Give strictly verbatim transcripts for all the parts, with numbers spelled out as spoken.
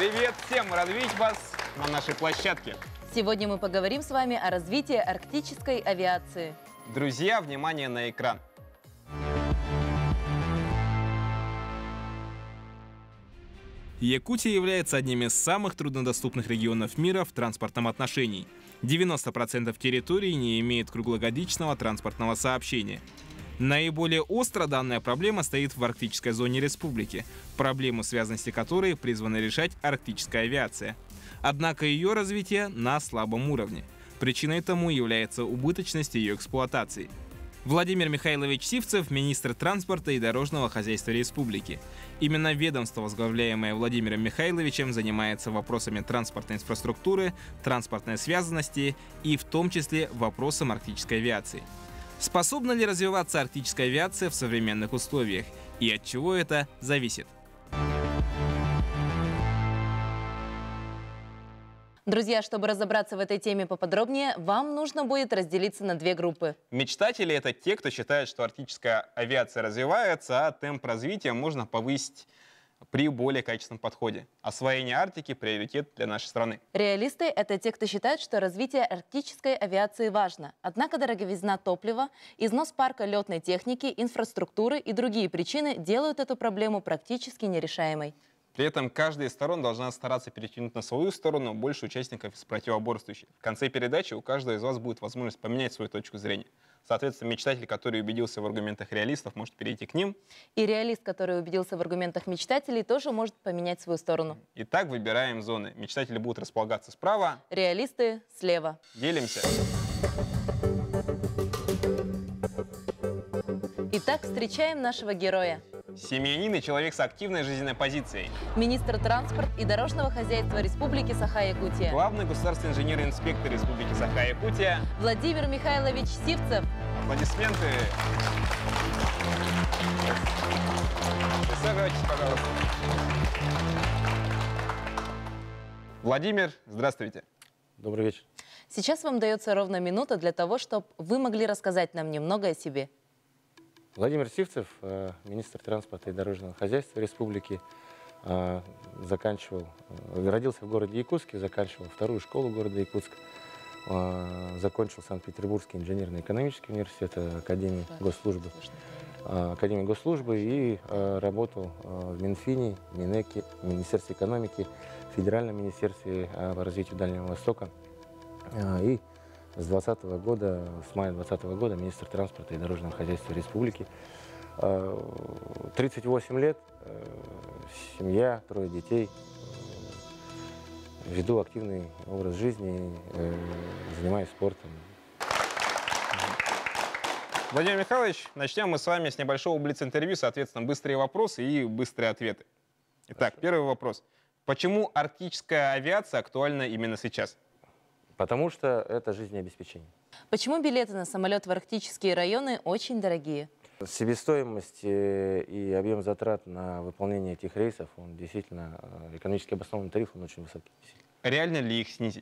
Привет всем! Рад видеть вас на нашей площадке. Сегодня мы поговорим с вами о развитии арктической авиации. Друзья, внимание на экран. Якутия является одним из самых труднодоступных регионов мира в транспортном отношении. девяносто процентов территории не имеет круглогодичного транспортного сообщения. Наиболее остро данная проблема стоит в арктической зоне республики, проблему связанности которой призвана решать арктическая авиация. Однако ее развитие на слабом уровне. Причиной тому является убыточность ее эксплуатации. Владимир Михайлович Сивцев – министр транспорта и дорожного хозяйства республики. Именно ведомство, возглавляемое Владимиром Михайловичем, занимается вопросами транспортной инфраструктуры, транспортной связанности и в том числе вопросом арктической авиации. Способна ли развиваться арктическая авиация в современных условиях? И от чего это зависит? Друзья, чтобы разобраться в этой теме поподробнее, вам нужно будет разделиться на две группы. Мечтатели — это те, кто считает, что арктическая авиация развивается, а темп развития можно повысить при более качественном подходе. Освоение Арктики — приоритет для нашей страны. Реалисты – это те, кто считает, что развитие арктической авиации важно. Однако дороговизна топлива, износ парка летной техники, инфраструктуры и другие причины делают эту проблему практически нерешаемой. При этом каждая из сторон должна стараться перетянуть на свою сторону больше участников из противоборствующих. В конце передачи у каждого из вас будет возможность поменять свою точку зрения. Соответственно, мечтатель, который убедился в аргументах реалистов, может перейти к ним. И реалист, который убедился в аргументах мечтателей, тоже может поменять свою сторону. Итак, выбираем зоны. Мечтатели будут располагаться справа. Реалисты слева. Делимся. Итак, встречаем нашего героя. Семьянин и человек с активной жизненной позицией. Министр транспорта и дорожного хозяйства Республики Саха-Якутия. Главный государственный инженер и инспектор Республики Саха-Якутия. Владимир Михайлович Сивцев. Аплодисменты. Присаживайтесь, пожалуйста. Владимир, здравствуйте. Добрый вечер. Сейчас вам дается ровно минута для того, чтобы вы могли рассказать нам немного о себе. Владимир Сивцев, министр транспорта и дорожного хозяйства республики, заканчивал, родился в городе Якутске, заканчивал вторую школу города Якутск, закончил Санкт-Петербургский инженерно-экономический университет, Академию госслужбы, Академию госслужбы и работал в Минфине, Минэке, Министерстве экономики, Федеральном министерстве по развитию Дальнего Востока. И с двадцатого года, с мая двадцатого года министр транспорта и дорожного хозяйства республики. тридцать восемь лет, семья, трое детей. Веду активный образ жизни, занимаюсь спортом. Владимир Михайлович, начнем мы с вами с небольшого блиц-интервью, соответственно, быстрые вопросы и быстрые ответы. Итак, Хорошо. Первый вопрос. Почему арктическая авиация актуальна именно сейчас? Потому что это жизнеобеспечение. Почему билеты на самолет в арктические районы очень дорогие? Себестоимость и объем затрат на выполнение этих рейсов, он действительно, экономически обоснованный тариф, он очень высокий. Реально ли их снизить?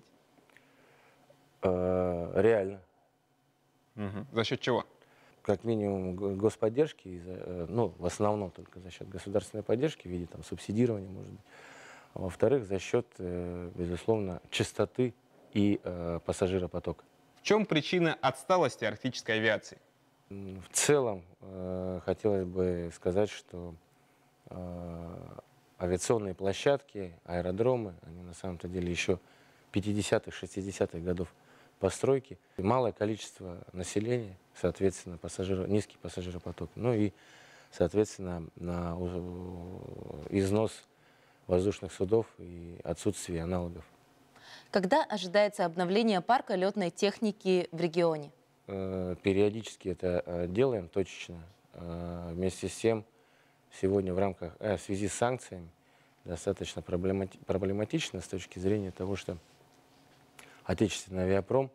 Э, реально. Угу. За счет чего? Как минимум господдержки, ну, в основном только за счет государственной поддержки в виде там, субсидирования, может быть. А во-вторых, за счет, безусловно, частоты и э, пассажиропоток. В чем причина отсталости арктической авиации? В целом, э, хотелось бы сказать, что э, авиационные площадки, аэродромы, они на самом-то деле еще пятидесятых, шестидесятых годов постройки. Малое количество населения, соответственно, пассажир, низкий пассажиропоток. Ну и, соответственно, на износ воздушных судов и отсутствие аналогов. Когда ожидается обновление парка летной техники в регионе? Периодически это делаем, точечно. Вместе с тем, сегодня в рамках, в связи с санкциями, достаточно проблематично с точки зрения того, что отечественный авиапром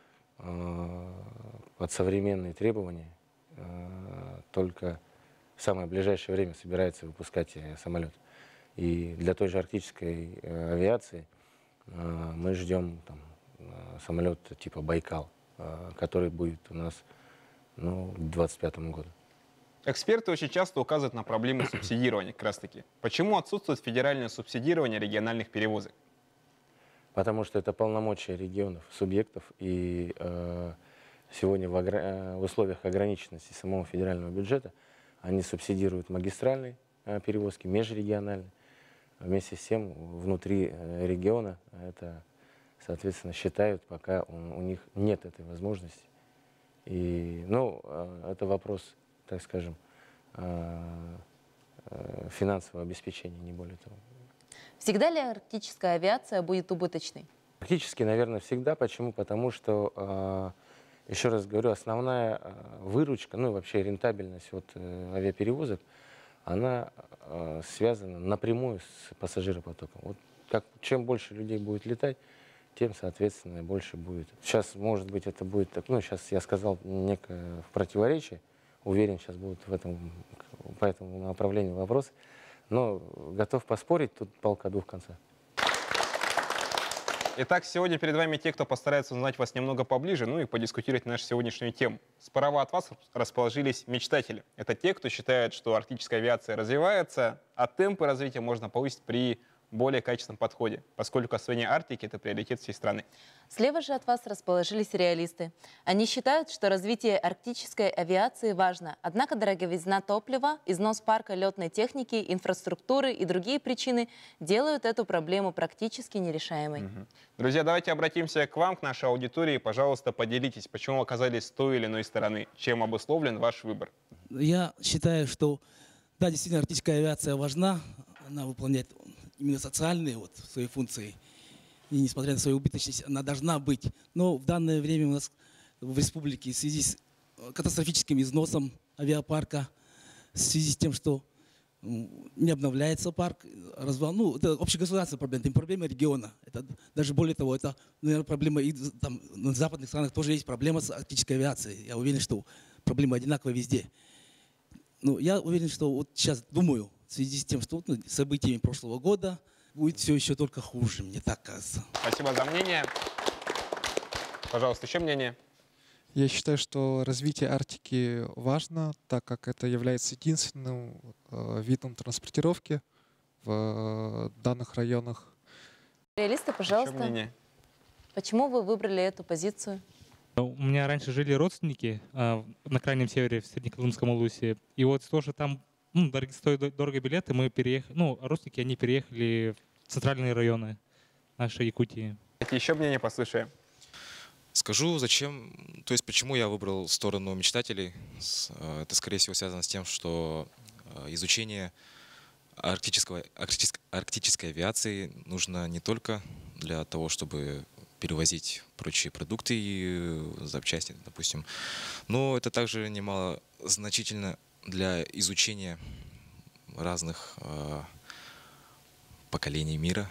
под современные требования только в самое ближайшее время собирается выпускать самолет. И для той же арктической авиации мы ждем там, самолет типа «Байкал», который будет у нас ну, к двадцать пятому году. Эксперты очень часто указывают на проблемы субсидирования как раз таки. Почему отсутствует федеральное субсидирование региональных перевозок? Потому что это полномочия регионов, субъектов, и э, сегодня в, огр... в условиях ограниченности самого федерального бюджета они субсидируют магистральные э, перевозки, межрегиональные. Вместе с тем внутри э, региона это, соответственно, считают, пока у, у них нет этой возможности. И, ну, э, это вопрос, так скажем, э, э, финансового обеспечения, не более того. Всегда ли арктическая авиация будет убыточной? Практически, наверное, всегда. Почему? Потому что, э, еще раз говорю, основная э, выручка, ну и вообще рентабельность от э, авиаперевозок, она э, связана напрямую с пассажиропотоком. Вот как, чем больше людей будет летать, тем, соответственно, больше будет. Сейчас, может быть, это будет, так, ну, сейчас я сказал некое в противоречие, уверен, сейчас будут в этом, по этому направлению вопросы, но готов поспорить, тут палка о двух концах. Итак, сегодня перед вами те, кто постарается узнать вас немного поближе, ну и подискутировать на нашу сегодняшнюю тему. Справа от вас расположились мечтатели. Это те, кто считает, что арктическая авиация развивается, а темпы развития можно повысить при более качественном подходе, поскольку освоение Арктики – это приоритет всей страны. Слева же от вас расположились реалисты. Они считают, что развитие арктической авиации важно, однако дороговизна топлива, износ парка летной техники, инфраструктуры и другие причины делают эту проблему практически нерешаемой. Угу. Друзья, давайте обратимся к вам, к нашей аудитории. Пожалуйста, поделитесь, почему вы оказались с той или иной стороны, чем обусловлен ваш выбор. Я считаю, что да, действительно, арктическая авиация важна, она выполняет именно социальные вот, свои функции. И несмотря на свою убыточность, она должна быть. Но в данное время у нас в республике в связи с катастрофическим износом авиапарка, в связи с тем, что не обновляется парк, развал, ну, это общегосударственная проблема, это не проблема региона. Это, даже более того, это, наверное, проблема и там, на западных странах тоже есть проблема с арктической авиацией. Я уверен, что проблема одинаковая везде. Ну, я уверен, что вот сейчас думаю, в связи с тем, что ну, событиями прошлого года будет все еще только хуже, мне так кажется. Спасибо за мнение. Пожалуйста, еще мнение? Я считаю, что развитие Арктики важно, так как это является единственным э, видом транспортировки в э, данных районах. Реалисты, пожалуйста, почему вы выбрали эту позицию? У меня раньше жили родственники э, на крайнем севере, в Среднеколымском улусе. И вот тоже там ну, дорого, стоят дорого билеты, мы переехали, ну, родственники, они переехали в центральные районы нашей Якутии. Еще мнение послушаем. Скажу, зачем, то есть почему я выбрал сторону мечтателей. Это, скорее всего, связано с тем, что изучение арктического, арктической, арктической авиации нужно не только для того, чтобы перевозить прочие продукты и запчасти, допустим, но это также немало значительно для изучения разных э, поколений мира.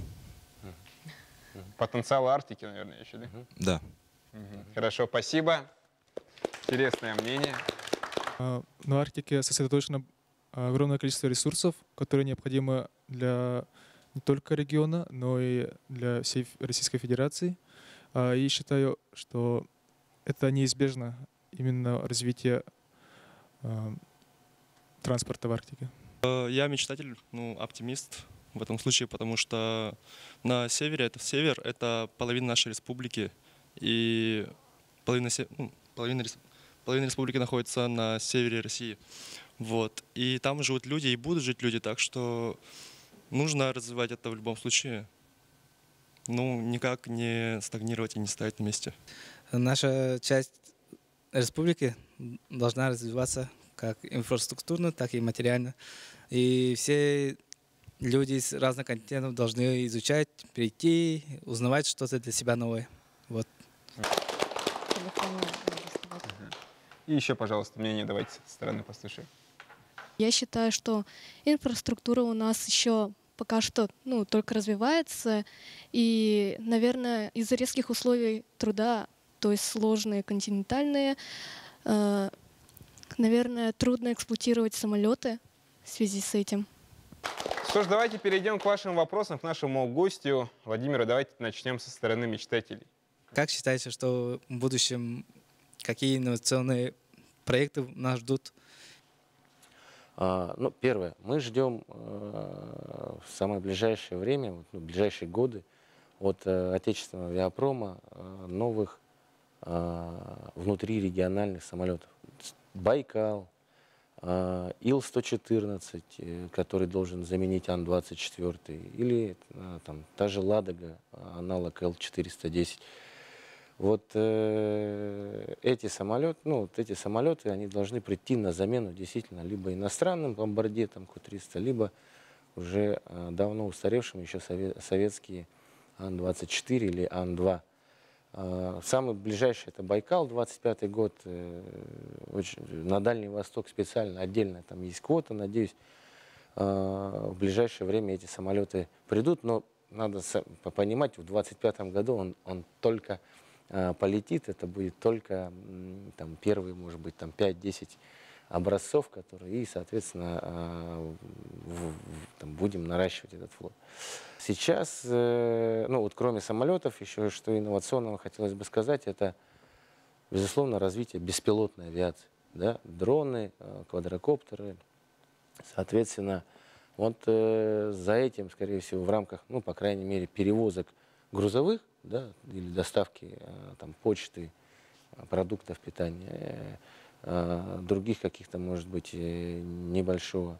Потенциал Арктики, наверное, еще, да? Да. Угу. Хорошо, спасибо. Интересное мнение. На Арктике сосредоточено огромное количество ресурсов, которые необходимы для не только региона, но и для всей Российской Федерации. И считаю, что это неизбежно, именно развитие транспорта в Арктике. Я мечтатель, ну, оптимист в этом случае, потому что на севере, это север, это половина нашей республики, и половина, ну, половина, половина республики находится на севере России. Вот. И там живут люди, и будут жить люди, так что нужно развивать это в любом случае. Ну, никак не стагнировать и не стоять на месте. Наша часть республики должна развиваться как инфраструктурно, так и материально. И все люди с разных континентов должны изучать, прийти, узнавать что-то для себя новое. Вот. И еще, пожалуйста, мнение давайте с этой стороны послушаем. Я считаю, что инфраструктура у нас еще пока что ну, только развивается. И, наверное, из-за резких условий труда, то есть сложные, континентальные, э, наверное, трудно эксплуатировать самолеты в связи с этим. Что ж, давайте перейдем к вашим вопросам, к нашему гостю. Владимиру, давайте начнем со стороны мечтателей. Как считаете, что в будущем какие инновационные проекты нас ждут? Ну, первое, мы ждем в самое ближайшее время, вот, ну, ближайшие годы от отечественного авиапрома новых внутрирегиональных самолетов. Байкал, Ил сто четырнадцать, который должен заменить Ан двадцать четыре, или там, та же Ладога, аналог Эл четыреста десять. Вот э, эти самолеты, ну, вот эти самолеты, они должны прийти на замену действительно либо иностранным бомбарде, там, Ку триста, либо уже э, давно устаревшим еще сове советские Ан двадцать четыре или Ан два. Э, самый ближайший это Байкал, двадцать пятый год, э, очень, на Дальний Восток специально, отдельно там есть квота, надеюсь, э, в ближайшее время эти самолеты придут, но надо понимать, в двадцать пятом году он, он только полетит, это будет только там, первые, может быть, там пять-десять образцов, которые, и, соответственно, в, в, там, будем наращивать этот флот. Сейчас, ну вот кроме самолетов, еще что инновационного хотелось бы сказать, это, безусловно, развитие беспилотной авиации. Да? Дроны, квадрокоптеры, соответственно, вот за этим, скорее всего, в рамках, ну, по крайней мере, перевозок грузовых, да, или доставки там, почты, продуктов питания, других каких-то, может быть, небольшого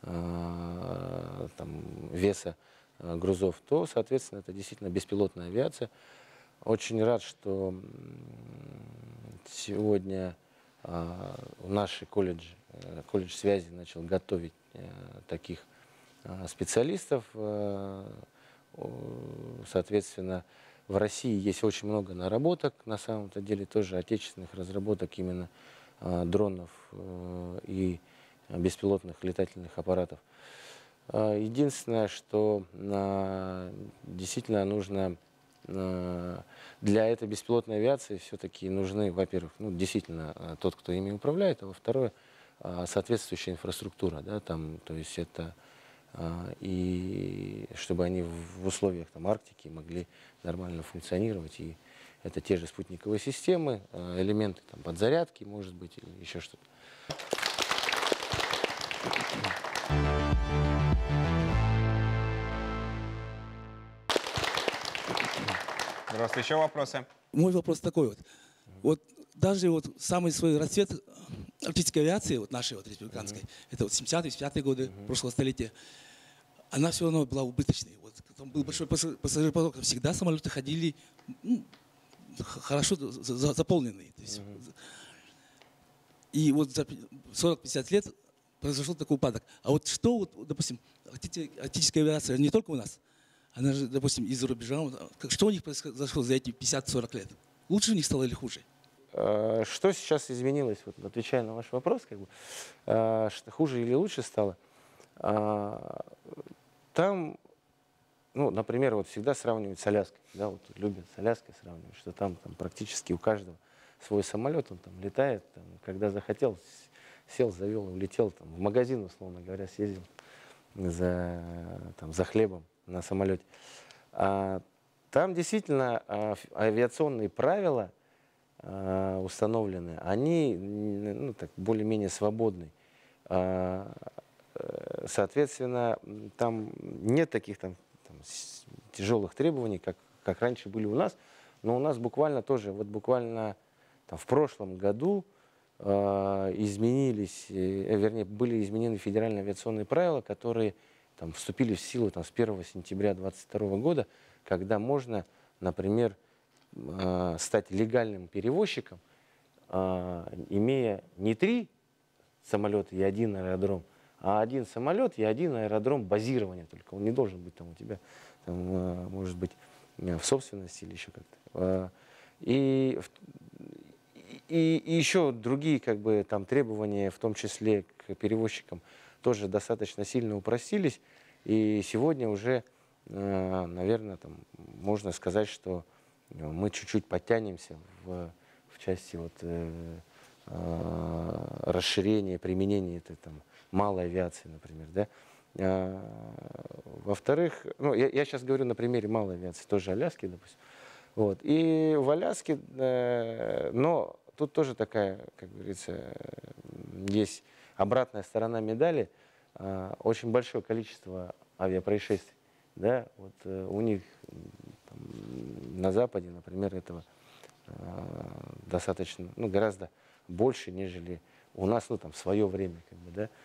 там, веса грузов, то, соответственно, это действительно беспилотная авиация. Очень рад, что сегодня наш колледж, колледж связи начал готовить таких специалистов. Соответственно, в России есть очень много наработок, на самом-то деле тоже отечественных разработок именно э, дронов э, и беспилотных летательных аппаратов. Э, единственное, что э, действительно нужно э, для этой беспилотной авиации все-таки нужны, во-первых, ну, действительно э, тот, кто ими управляет, а во-вторых, э, соответствующая инфраструктура, да, там, то есть это и чтобы они в условиях там, Арктики могли нормально функционировать. И это те же спутниковые системы, элементы там, подзарядки, может быть, или еще что-то. Здравствуйте, еще вопросы? Мой вопрос такой вот. Вот даже вот самый свой расцвет арктической авиации, вот нашей вот республиканской, mm-hmm. это вот семидесятые, семидесятые годы mm-hmm. прошлого столетия, она все равно была убыточной. Вот, там был большой пассажиропоток, всегда самолеты ходили ну, хорошо за, заполненные. То есть, mm-hmm. И вот за сорок-пятьдесят лет произошел такой упадок. А вот что, вот, допустим, арктическая авиация не только у нас, она же, допустим, из-за рубежа, что у них произошло за эти пятьдесят-сорок лет? Лучше у них стало или хуже? Что сейчас изменилось, вот, отвечая на ваш вопрос, как бы, что хуже или лучше стало? Там, ну, например, вот всегда сравнивают с Аляской, да, вот любят с Аляской сравнивать, что там, там практически у каждого свой самолет, он там летает, там, когда захотел, сел, завел, улетел, там, в магазин, условно говоря, съездил за, там, за хлебом на самолете. А, там действительно а, авиационные правила а, установлены, они ну, так, более-менее свободны. А, соответственно, там нет таких там, там, тяжелых требований, как, как раньше были у нас, но у нас буквально тоже, вот буквально там, в прошлом году э, изменились, э, вернее, были изменены федеральные авиационные правила, которые там, вступили в силу там, с первого сентября две тысячи двадцать второго года, когда можно, например, э, стать легальным перевозчиком, э, имея не три самолета и один аэродром, а один самолет и один аэродром базирования только. Он не должен быть там у тебя, там, может быть, в собственности или еще как-то. И, и, и еще другие как бы, там, требования, в том числе к перевозчикам, тоже достаточно сильно упростились. И сегодня уже, наверное, там, можно сказать, что мы чуть-чуть подтянемся в, в части вот, расширения, применения этой там, малой авиации, например, да. Во-вторых, ну, я, я сейчас говорю на примере малой авиации, тоже Аляски, допустим. Вот. И в Аляске, э, но тут тоже такая, как говорится, есть обратная сторона медали, очень большое количество авиапроисшествий. Да? Вот, у них там, на Западе, например, этого достаточно, ну, гораздо больше, нежели у нас, ну, там, в свое время, как бы, да.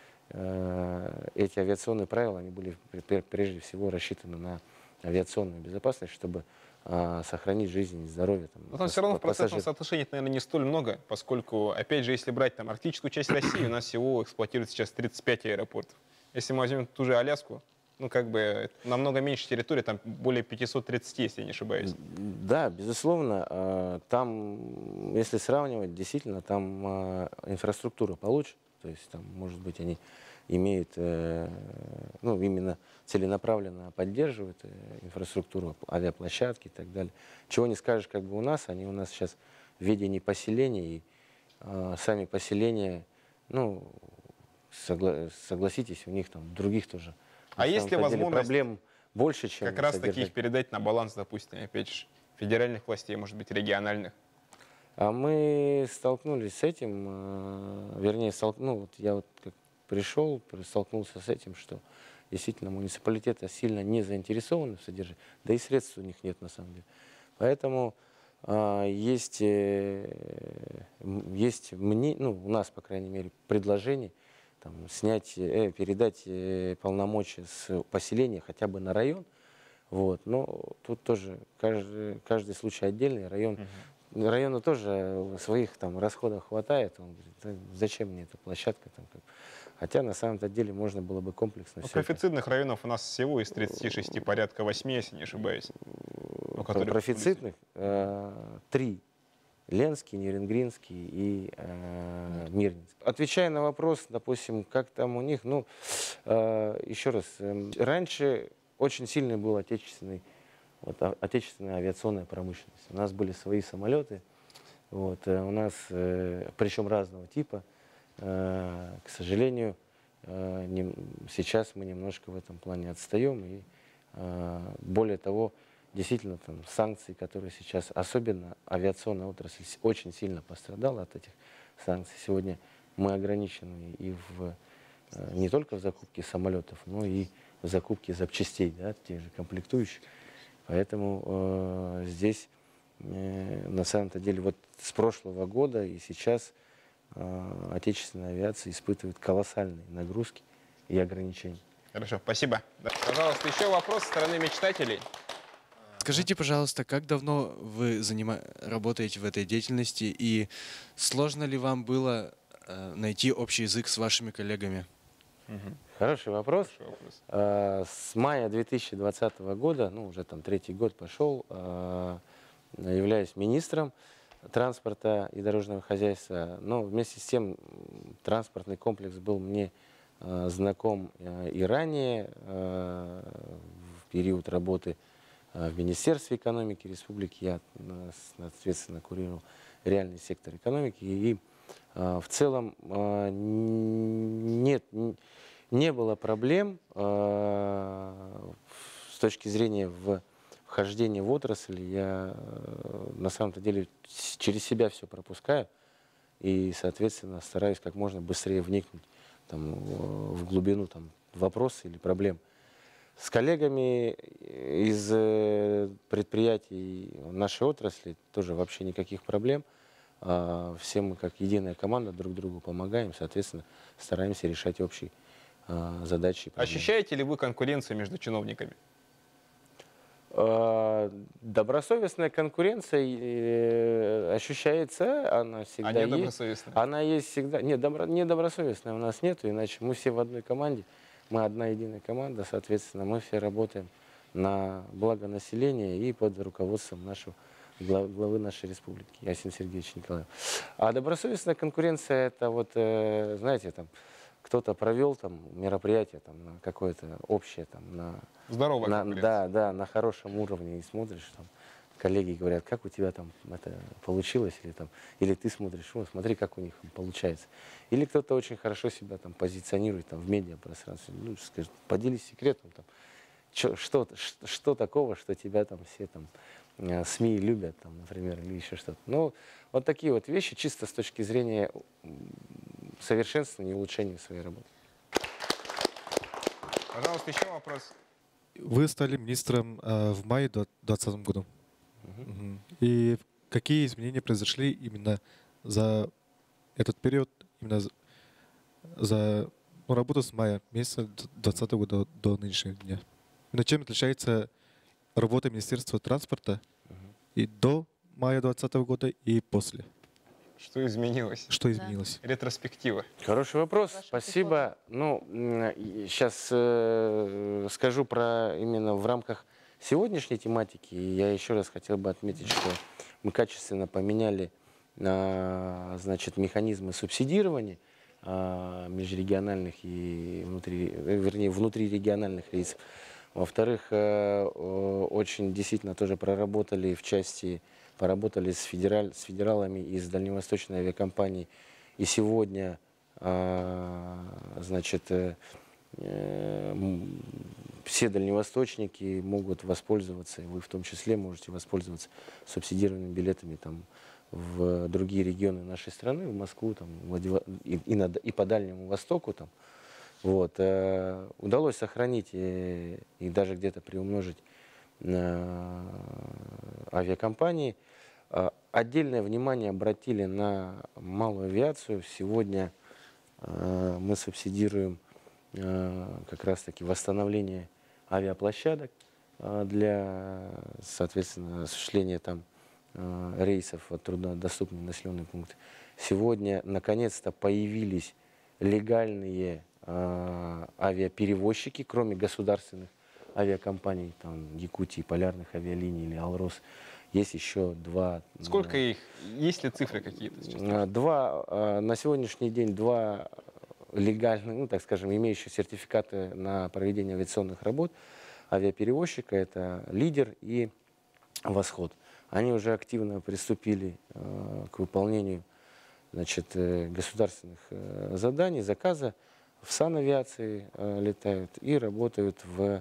Эти авиационные правила, они были прежде всего рассчитаны на авиационную безопасность, чтобы а, сохранить жизнь и здоровье. Там, но там все равно в процентном соотношении, наверное, не столь много, поскольку, опять же, если брать там арктическую часть России, у нас всего эксплуатируется сейчас тридцать пять аэропортов. Если мы возьмем ту же Аляску, ну, как бы, намного меньше территории, там более пятьсот тридцать, если я не ошибаюсь. Да, безусловно, там, если сравнивать, действительно, там инфраструктура получше. То есть, там, может быть, они имеют, ну, именно целенаправленно поддерживают инфраструктуру, авиаплощадки и так далее. Чего не скажешь, как бы у нас, они у нас сейчас в ведении поселений, и сами поселения, ну, согла согласитесь, у них там других тоже. А есть ли возможность проблем больше, чем как раз таки их передать на баланс, допустим, опять же, федеральных властей, может быть, региональных? А мы столкнулись с этим, вернее, столк... ну, вот я вот как пришел, столкнулся с этим, что действительно муниципалитеты сильно не заинтересованы в содержании, да и средств у них нет на самом деле. Поэтому а, есть, э, есть мне, ну, у нас, по крайней мере, предложение там, снять, э, передать э, полномочия с поселения хотя бы на район. Вот. Но тут тоже каждый, каждый случай отдельный. Район, uh-huh. Району тоже своих там, расходов хватает. Он говорит, зачем мне эта площадка? Там, как... Хотя на самом-то деле можно было бы комплексно. Ну, профицитных это... районов у нас всего из тридцати шести порядка восьми, если не ошибаюсь. Профицитных э, три. Ленский, Нерюнгринский и э, Мирнинский. Отвечая на вопрос, допустим, как там у них, ну, э, еще раз, э, раньше очень сильный был отечественный, вот, отечественная авиационная промышленность. У нас были свои самолеты, вот, э, у нас, э, причем разного типа. Э, к сожалению, э, не, сейчас мы немножко в этом плане отстаем. И, э, более того, действительно, там, санкции, которые сейчас, особенно авиационная отрасль, очень сильно пострадала от этих санкций. Сегодня мы ограничены и в, не только в закупке самолетов, но и в закупке запчастей, да, тех же комплектующих. Поэтому э, здесь, э, на самом-то деле, вот с прошлого года и сейчас э, отечественная авиация испытывает колоссальные нагрузки и ограничения. Хорошо, спасибо. Да. Пожалуйста, еще вопрос со стороны мечтателей. Скажите, пожалуйста, как давно вы занима... работаете в этой деятельности и сложно ли вам было э, найти общий язык с вашими коллегами? Угу. Хороший вопрос. Хороший вопрос. Э, с мая две тысячи двадцатого года, ну уже там третий год пошел, э, являюсь министром транспорта и дорожного хозяйства. Но вместе с тем транспортный комплекс был мне э, знаком э, и ранее, э, в период работы в Министерстве экономики Республики. Я, соответственно, курировал реальный сектор экономики. И в целом нет, не было проблем с точки зрения вхождения в отрасль. Я на самом-то деле через себя все пропускаю и, соответственно, стараюсь как можно быстрее вникнуть там, в глубину там, вопроса или проблем. С коллегами из предприятий нашей отрасли тоже вообще никаких проблем. Все мы как единая команда друг другу помогаем, соответственно, стараемся решать общие задачи. Ощущаете ли вы конкуренцию между чиновниками? Добросовестная конкуренция ощущается, она всегда а есть. Она есть всегда. Нет, добро, недобросовестной у нас нету, иначе мы все в одной команде. Мы одна единая команда, соответственно, мы все работаем на благо населения и под руководством нашего главы нашей республики, Ясина Сергеевича Николаева. А добросовестная конкуренция, это вот, знаете, там, кто-то провел там мероприятие там, на какое-то общее, там, на, Здоровая на, да, да, на хорошем уровне, и смотришь, там, коллеги говорят, как у тебя там это получилось, или, там, или ты смотришь, о, смотри, как у них получается. Или кто-то очень хорошо себя там позиционирует там, в медиапространстве, ну, скажет, поделись секретом, там, что, что, что такого, что тебя там все там СМИ любят, там, например, или еще что-то. Ну, вот такие вот вещи, чисто с точки зрения совершенствования и улучшения своей работы. Пожалуйста, еще вопрос. Вы стали министром э, в мае две тысячи двадцатом году. Угу. Угу. И какие изменения произошли именно за этот период, именно за, за ну, работу с мая месяца две тысячи двадцатого года до, до нынешнего дня? Но чем отличается работа Министерства транспорта угу. и до мая двадцатого года, и после? Что изменилось? Что изменилось? Да. Ретроспектива. Хороший вопрос, Ваша спасибо. Ну, сейчас э, скажу про именно в рамках сегодняшней тематики. Я еще раз хотел бы отметить, что мы качественно поменяли э, значит, механизмы субсидирования э, межрегиональных и внутри, вернее, внутрирегиональных рейсов. Во-вторых, э, очень действительно тоже проработали в части поработали с, федераль, с федералами из дальневосточной авиакомпании. И сегодня э, значит, э, э, все дальневосточники могут воспользоваться, и вы в том числе можете воспользоваться субсидированными билетами там, в другие регионы нашей страны, в Москву, там, Владив... и, и, на... и по Дальнему Востоку. Там. Вот, э, удалось сохранить и, и даже где-то приумножить э, авиакомпании. Отдельное внимание обратили на малую авиацию. Сегодня э, мы субсидируем э, как раз-таки восстановление авиаплощадок э, для, соответственно, осуществления там, э, рейсов в труднодоступные населенные пункты. Сегодня, наконец-то, появились легальные э, авиаперевозчики, кроме государственных авиакомпаний, там, Якутии, Полярных авиалиний или Алрос. Есть еще два... Сколько их? Есть ли цифры какие-то? Два, на сегодняшний день два легальных, ну, так скажем, имеющие сертификаты на проведение авиационных работ авиаперевозчика. Это «Лидер» и «Восход». Они уже активно приступили к выполнению, значит, государственных заданий, заказа. В санавиации летают и работают в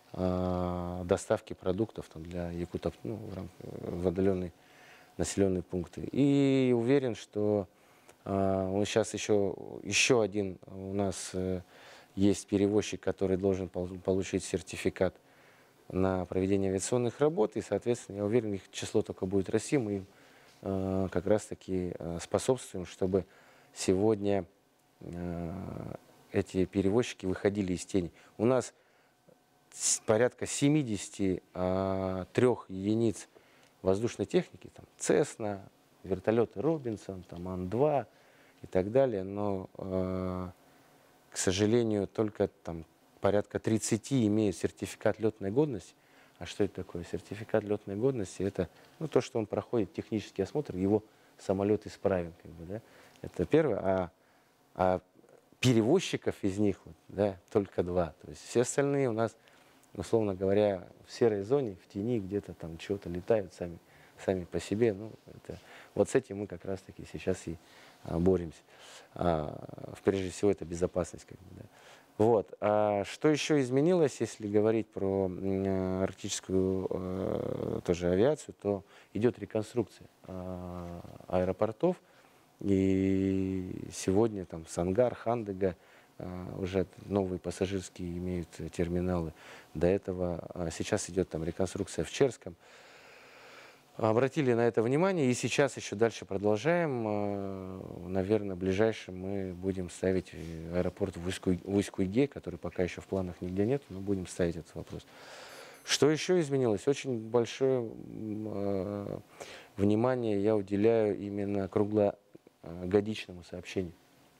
доставки продуктов там, для якутов, ну, в, в отдаленные населенные пункты. И уверен, что э, сейчас еще, еще один у нас э, есть перевозчик, который должен пол получить сертификат на проведение авиационных работ. И, соответственно, я уверен, их число только будет расти. Мы им э, как раз-таки э, способствуем, чтобы сегодня э, эти перевозчики выходили из тени. У нас порядка семидесяти трёх единиц воздушной техники, там, Цесна, вертолеты Робинсон, там, Ан два и так далее, но, э, к сожалению, только там, порядка тридцати имеют сертификат летной годности. А что это такое? Сертификат летной годности — это ну, то, что он проходит технический осмотр, его самолет исправен. Как бы, да? Это первое. А, а перевозчиков из них вот, да, только два. То есть все остальные у нас, условно говоря, в серой зоне, в тени, где-то там чего-то летают сами, сами по себе. Ну, это, вот с этим мы как раз-таки сейчас и а, боремся. А, прежде всего, это безопасность. Как бы, да. Вот. А что еще изменилось, если говорить про э, арктическую э, тоже авиацию, то идет реконструкция э, аэропортов. И сегодня там Сангар, Хандыга, уже новые пассажирские имеют терминалы. До этого сейчас идет там реконструкция в Черском. Обратили на это внимание, и сейчас еще дальше продолжаем. Наверное, в ближайшем мы будем ставить аэропорт в Усть-Куйге, который пока еще в планах нигде нет, но будем ставить этот вопрос. Что еще изменилось? Очень большое внимание я уделяю именно круглогодичному сообщению.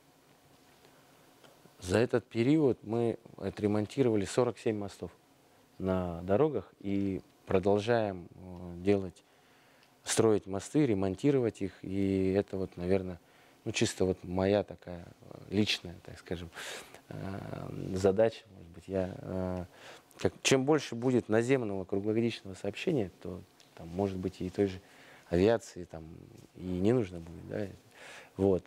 За этот период мы отремонтировали сорок семь мостов на дорогах и продолжаем делать, строить мосты, ремонтировать их. И это вот, наверное, ну, чисто вот моя такая личная, так скажем, задача. Может быть, я, как, чем больше будет наземного круглогодичного сообщения, то там, может быть, и той же авиации там, и не нужно будет. Да? Вот.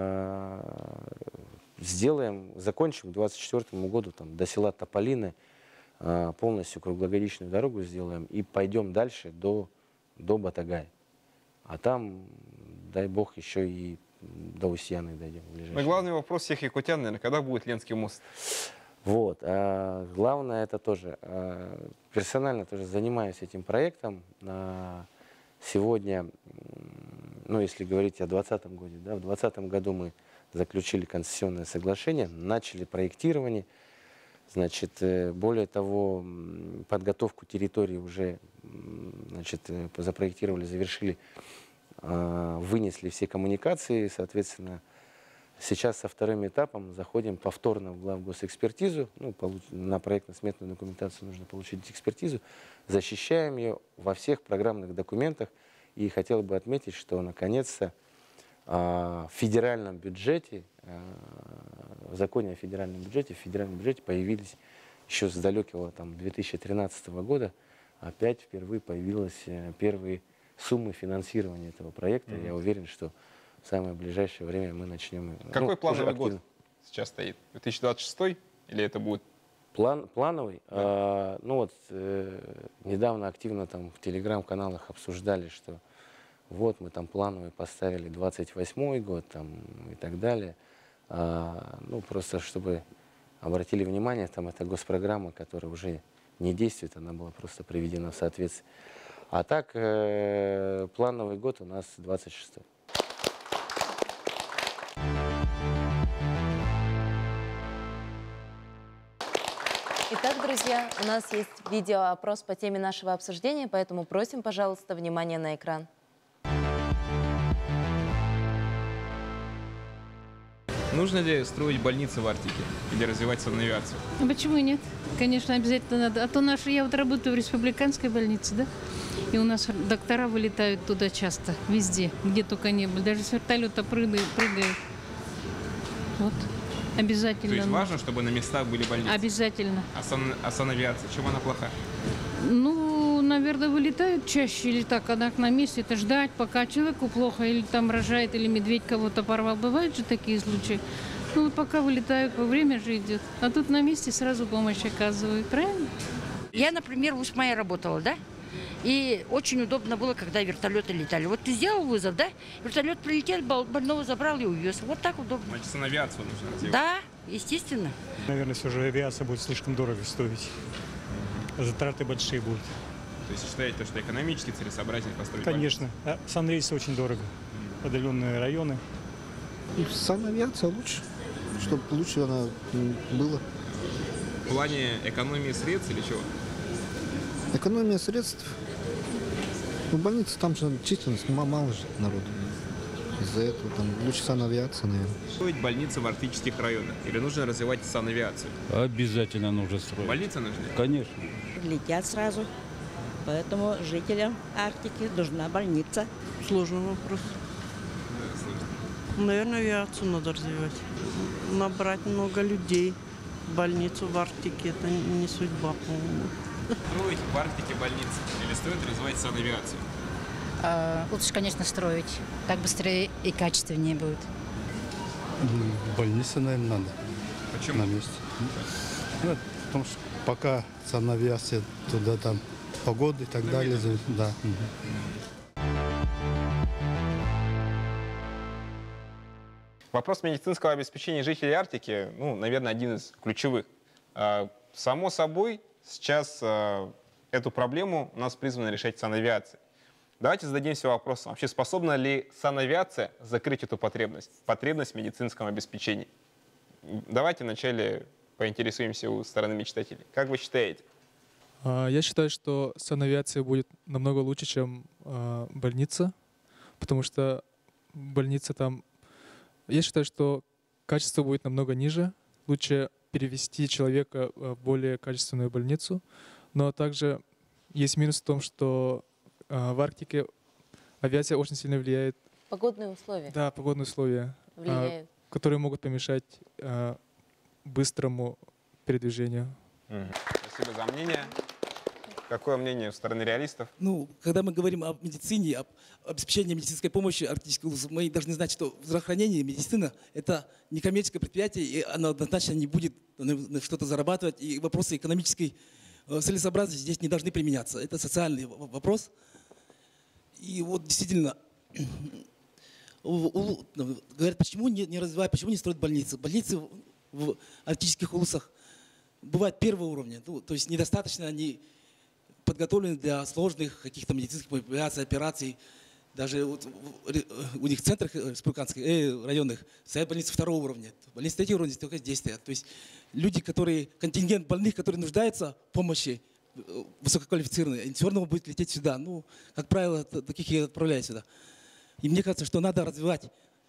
Сделаем, закончим к двадцать четвёртому году там, до села Тополины э, полностью круглогодичную дорогу сделаем и пойдем дальше до, до Батагая. А там, дай бог, еще и до Устьяны дойдем. Но главный вопрос всех якутян, наверное, когда будет Ленский мост? Вот. А главное, это тоже, а, персонально тоже занимаюсь этим проектом. А, сегодня, ну, если говорить о двадцатом году, да, в двадцатом году мы заключили концессионное соглашение, начали проектирование. Значит, более того, подготовку территории уже, значит, запроектировали, завершили, вынесли все коммуникации, соответственно, сейчас со вторым этапом заходим повторно в главгосэкспертизу, ну, на проектно-сметную документацию нужно получить экспертизу, защищаем ее во всех программных документах, и хотел бы отметить, что наконец-то в федеральном бюджете, в законе о федеральном бюджете, в федеральном бюджете появились еще с далекого там, две тысячи тринадцатого года, опять впервые появились первые суммы финансирования этого проекта. Mm-hmm. Я уверен, что в самое ближайшее время мы начнем... Какой ну, плановый год сейчас стоит? две тысячи двадцать шестой или это будет? План, плановый? Да. А, ну вот э, недавно активно там в телеграм-каналах обсуждали, что вот мы там плановый поставили двадцать восьмой год там, и так далее. А, ну просто чтобы обратили внимание, там это госпрограмма, которая уже не действует, она была просто приведена в соответствие. А так э, плановый год у нас двадцать шестой. Итак, друзья, у нас есть видеоопрос по теме нашего обсуждения, поэтому просим, пожалуйста, внимание на экран. Нужно ли строить больницы в Арктике или развивать санавиацию? А почему нет? Конечно, обязательно надо. А то наши, я вот работаю в республиканской больнице, да? И у нас доктора вылетают туда часто, везде, где только не было. Даже с вертолета прыгают. прыгают. Вот. Обязательно. То есть важно, чтобы на местах были больницы? Обязательно. А, сан, а санавиация, чем она плоха? Ну, наверное, вылетают чаще или так, она на месте, это ждать, пока человеку плохо, или там рожает, или медведь кого-то порвал. Бывают же такие случаи. Ну, вот пока вылетают, время же идет. А тут на месте сразу помощь оказывают, правильно? Я, например, в Усмае работала, да? И очень удобно было, когда вертолеты летали. Вот ты сделал вызов, да? Вертолет прилетел, больного забрал и увез. Вот так удобно. Значит, санавиацию нужно развивать? Да, естественно. Наверное, все же авиация будет слишком дорого стоить. Затраты большие будут. То есть считаете, что экономически целесообразнее построить? Конечно. А санрейсы очень дорого. Отдаленные районы. Санавиация лучше, чтобы лучше она была. В плане экономии средств или чего? Экономия средств. В больнице там же численность мало же народу. Из-за этого там лучше санавиация, наверное. Строить больницы в арктических районах или нужно развивать санавиацию? Обязательно нужно строить. Больницы нужны? Конечно. Летят сразу. Поэтому жителям Арктики нужна больница. Сложный вопрос. Да, сложно. Наверное, авиацию надо развивать. Набрать много людей. Больницу в Арктике — это не судьба, по-моему. Строить в Арктике больницы или стоит развивать санавиацию? А, лучше, конечно, строить. Так быстрее и качественнее будет. Больница, наверное, надо. Почему? На месте. Ну, потому что пока санавиация туда там погода и так Ну, далее. видно. Да. Вопрос медицинского обеспечения жителей Арктики, ну, наверное, один из ключевых. А, Само собой, сейчас а, эту проблему у нас призвана решать санавиация. Давайте зададимся вопросом, вообще способна ли санавиация закрыть эту потребность, потребность в медицинском обеспечении? Давайте вначале поинтересуемся у стороны мечтателей. Как вы считаете? А, Я считаю, что санавиация будет намного лучше, чем а, больница, потому что больница там... Я считаю, что качество будет намного ниже. Лучше перевести человека в более качественную больницу. Но также есть минус в том, что а, в Арктике авиация очень сильно влияет. Погодные условия. Да, погодные условия, а, Влияют. которые могут помешать а, быстрому передвижению. Спасибо за мнение. Какое мнение у стороны реалистов? Ну, когда мы говорим о медицине, об обеспечении медицинской помощи арктической области, мы должны знать, что здравоохранение, медицина — это некоммерческое предприятие, и оно однозначно не будет что-то зарабатывать, и вопросы экономической целесообразности здесь не должны применяться. Это социальный вопрос. И вот действительно, Говорят, почему не, не развивают, почему не строят больницы? Больницы в арктических улусах бывают первого уровня, ну, то есть недостаточно они подготовлены для сложных каких-то медицинских манипуляций, операций. Даже вот у них в центрах республиканских, э, районных стоят больницы второго уровня. Больницы третьего уровня только здесь стоят. То есть люди, которые, контингент больных, которые нуждаются в помощи, высококвалифицированные, они все равно будут лететь сюда. Ну, как правило, таких и отправляют сюда. И мне кажется, что надо развивать.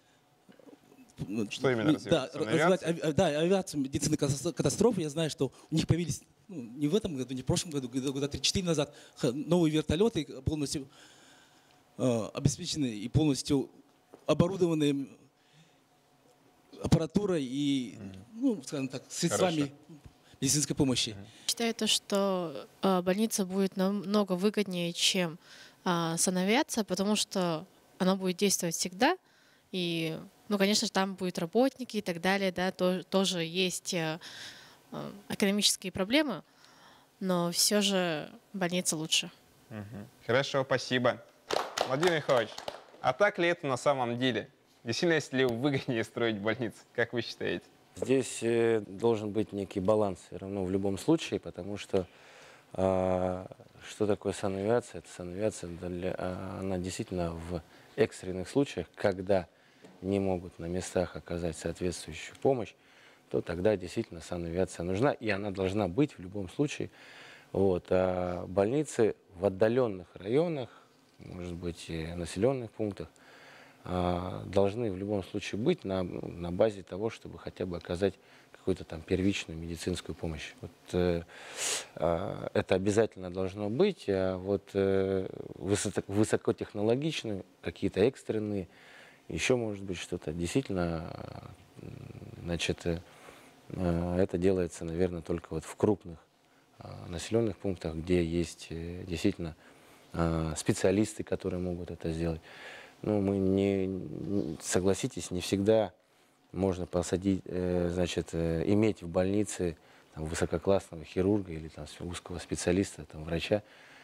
Что именно развивать? Да, развивать ави, да, авиацию, медицинскую катастрофу. Я знаю, что у них появились, ну, не в этом году, не в прошлом году, года три-четыре назад, новые вертолеты полностью э, обеспечены и полностью оборудованы аппаратурой и, ну, скажем так, средствами Хорошо. медицинской помощи. Считаю то, что э, больница будет намного выгоднее, чем э, санавиация, потому что она будет действовать всегда. И, ну, конечно же, там будут работники и так далее, да, то, тоже есть э, экономические проблемы, но все же больница лучше. Угу. Хорошо, спасибо. Владимир Михайлович, а так ли это на самом деле? Действительно, если ли выгоднее строить больницы? Как вы считаете? Здесь э, должен быть некий баланс все равно в любом случае, потому что э, что такое санавиация? Это санавиация, для, э, она действительно в экстренных случаях, когда не могут на местах оказать соответствующую помощь, то тогда действительно санавиация нужна, и она должна быть в любом случае. Вот. А больницы в отдаленных районах, может быть, и населенных пунктах, должны в любом случае быть на, на базе того, чтобы хотя бы оказать какую-то там первичную медицинскую помощь. Вот, э, э, это обязательно должно быть, а вот э, высоко, высокотехнологичные, какие-то экстренные, еще может быть что-то. Действительно, значит, э, это делается, наверное, только вот в крупных э, населенных пунктах, где есть э, действительно э, специалисты, которые могут это сделать. Ну, мы не, согласитесь, не всегда можно посадить, э, значит, э, иметь в больнице там, высококлассного хирурга или там, узкого специалиста, там, врача,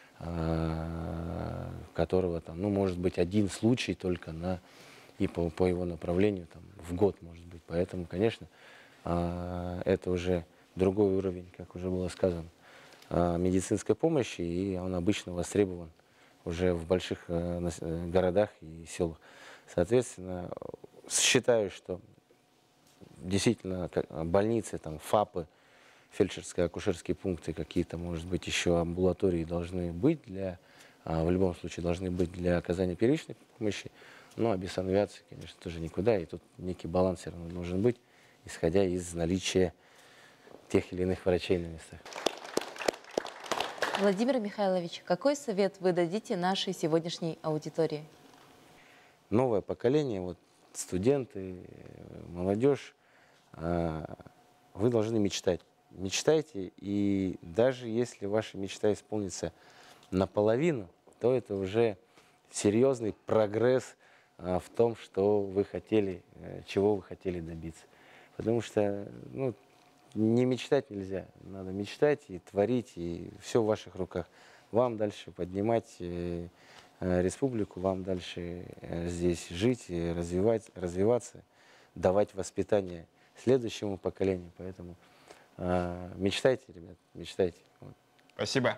э, которого там, ну, может быть один случай только на, и по, по его направлению там, в год, может быть. Поэтому, конечно, э, это уже другой уровень, как уже было сказано, э, медицинской помощи, и он обычно востребован уже в больших э, городах и селах. Соответственно, считаю, что действительно больницы, там, ФАПы, фельдшерские, акушерские пункты, какие-то, может быть, еще амбулатории должны быть для, в любом случае, должны быть для оказания первичной помощи. Ну, а без санавиации, конечно, тоже никуда. И тут некий баланс все равно должен быть, исходя из наличия тех или иных врачей на местах. Владимир Михайлович, какой совет вы дадите нашей сегодняшней аудитории? Новое поколение, вот, студенты, молодежь, вы должны мечтать. Мечтайте, и даже если ваша мечта исполнится наполовину, то это уже серьезный прогресс в том, что вы хотели, чего вы хотели добиться. Потому что, ну, не мечтать нельзя, надо мечтать и творить, и все в ваших руках. Вам дальше поднимать э, э, республику, вам дальше э, здесь жить, и развивать, развиваться, давать воспитание следующему поколению. Поэтому э, мечтайте, ребят, мечтайте. Вот. Спасибо.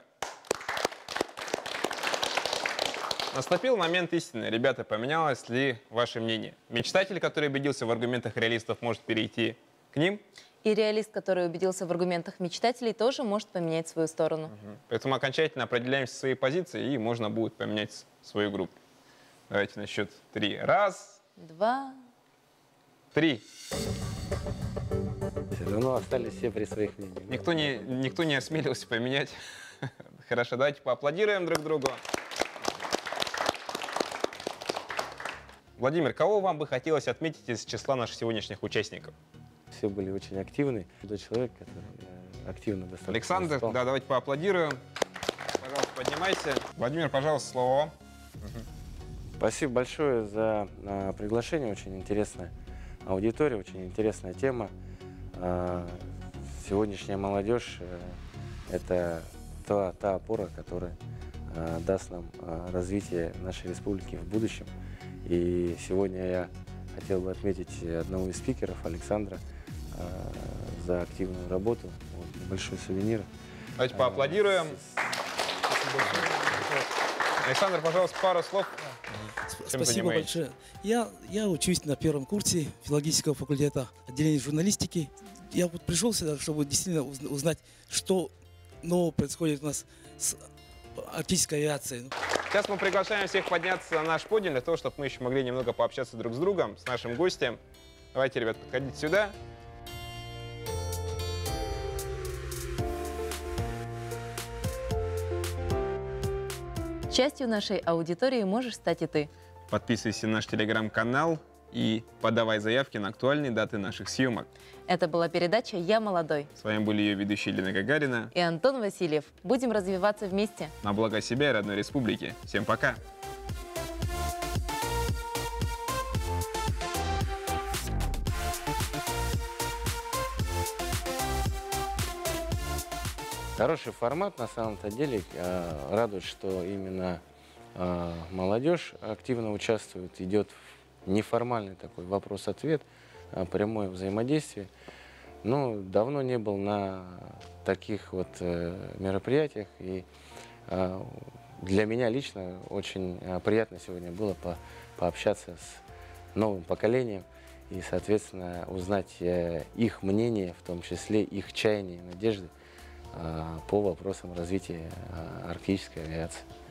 Наступил момент истины. Ребята, поменялось ли ваше мнение? Мечтатель, который убедился в аргументах реалистов, может перейти к ним? И реалист, который убедился в аргументах мечтателей, тоже может поменять свою сторону. Угу. Поэтому окончательно определяемся своей позиции, и можно будет поменять свою группу. Давайте на счет три. Раз. Два. Три. Все равно остались все при своих мнениях. Никто не, никто не осмелился поменять. Хорошо, давайте поаплодируем друг другу. Владимир, кого вам бы хотелось отметить из числа наших сегодняшних участников? Все были очень активны. Тот человек, который активно достаточно. Александр, выступал. Да, давайте поаплодируем. Пожалуйста, поднимайся. Владимир, пожалуйста, слово вам. Угу. Спасибо большое за а, приглашение. Очень интересная аудитория, очень интересная тема. А, сегодняшняя молодежь а, – это та, та опора, которая а, даст нам а, развитие нашей республики в будущем. И сегодня я хотел бы отметить одного из спикеров, Александра, за активную работу. Вот, небольшой сувенир. Давайте поаплодируем. Александр, пожалуйста, пару слов. Чем Спасибо большое. Я, я учусь на первом курсе филологического факультета отделения журналистики. Я вот пришел сюда, чтобы действительно узнать, что нового происходит у нас с арктической авиацией. Сейчас мы приглашаем всех подняться на наш подиум для того, чтобы мы еще могли немного пообщаться друг с другом, с нашим гостем. Давайте, ребят, подходите сюда. Частью нашей аудитории можешь стать и ты. Подписывайся на наш телеграм-канал и подавай заявки на актуальные даты наших съемок. Это была передача «Я молодой». С вами были ее ведущие Елена Гагарина и Антон Васильев. Будем развиваться вместе. На благо себя и родной республики. Всем пока! Хороший формат, на самом-то деле. Радует, что именно молодежь активно участвует, идет неформальный такой вопрос-ответ, прямое взаимодействие. Ну, давно не был на таких вот мероприятиях, и для меня лично очень приятно сегодня было по пообщаться с новым поколением и, соответственно, узнать их мнение, в том числе их чаяния и надежды по вопросам развития арктической авиации.